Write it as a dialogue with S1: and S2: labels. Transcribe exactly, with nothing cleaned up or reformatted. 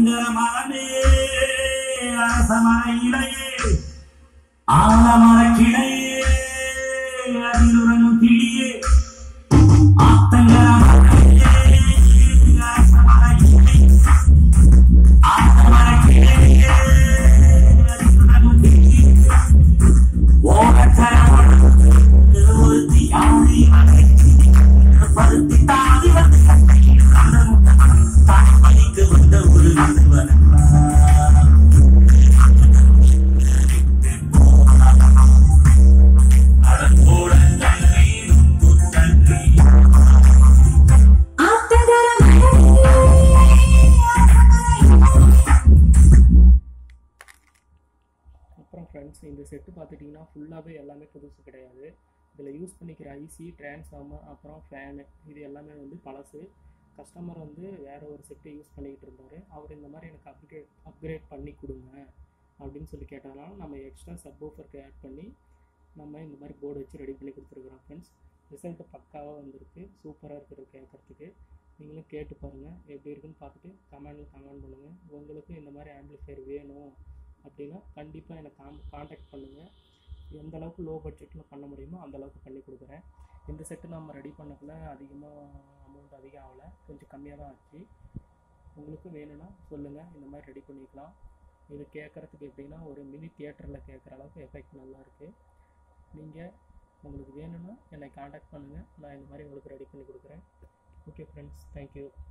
S1: ஆத்தங்கர மரமே அரசமரையிலையே ஆலமர கிளையே அதிலுறங்கும் கிளியே ஆத்தங்கர மரமே அரசமரையிலை ஆலமர கிளையே அதிலுறங்கும் கிளியே ஓரக்கர ஒருத்தி யானை மலை பருத்தி தாதி வந்து தாய்மணிக்கு வந்த ஒரு நண்பன்
S2: அப்புறம் ஃப்ரெண்ட்ஸ் இந்த செட்டு பார்த்துட்டிங்கன்னா ஃபுல்லாகவே எல்லாமே புதுசு கிடையாது. இதில் யூஸ் பண்ணிக்கிற ஐசி டிரான்ஸ்ஃபார்மர் அப்புறம் ஃபேனு இது எல்லாமே வந்து பழசு. கஸ்டமர் வந்து வேறு ஒரு செட்டு யூஸ் பண்ணிக்கிட்டு இருந்தார். அவர் இந்த மாதிரி எனக்கு அப்கிரேட் அப்கிரேட் பண்ணி கொடுங்க அப்படின்னு சொல்லி கேட்டதுனால நம்ம எக்ஸ்ட்ரா சப்வூஃபருக்கு ஆட் பண்ணி நம்ம இந்த மாதிரி போர்டு வச்சு ரெடி பண்ணி கொடுத்துருக்குறோம் ஃப்ரெண்ட்ஸ். ரிசல்ட்டு பக்காவாக வந்திருக்கு, சூப்பராக இருக்குது கேட்குறதுக்கு. நீங்களும் கேட்டு பாருங்கள், எப்படி இருக்குன்னு பார்த்துட்டு கமெண்டில் கமெண்ட் பண்ணுங்கள். உங்களுக்கு இந்த மாதிரி ஆம்பிளிஃபையர் வேணும் அப்படின்னா கண்டிப்பாக எனக்கு கான் காண்டாக்ட் பண்ணுங்கள். எந்த அளவுக்கு லோ பட்ஜெட்டில் பண்ண முடியுமோ அந்த அளவுக்கு பண்ணி கொடுக்குறேன். இந்த செட்டு நம்ம ரெடி பண்ணக்குள்ள அதிகமாக அமௌண்ட் அதிகம் ஆகலை, கொஞ்சம் கம்மியாக தான் ஆச்சு. உங்களுக்கு வேணும்னா சொல்லுங்கள், இந்த மாதிரி ரெடி பண்ணிக்கலாம். இது கேட்குறதுக்கு எப்படின்னா ஒரு மினி தியேட்டரில் கேட்குற அளவுக்கு எஃபெக்ட் நல்லாயிருக்கு. நீங்கள் உங்களுக்கு வேணும்னா என்னை காண்டாக்ட் பண்ணுங்கள், நான் இந்த மாதிரி உங்களுக்கு ரெடி பண்ணி கொடுக்குறேன். Okay friends, thank you.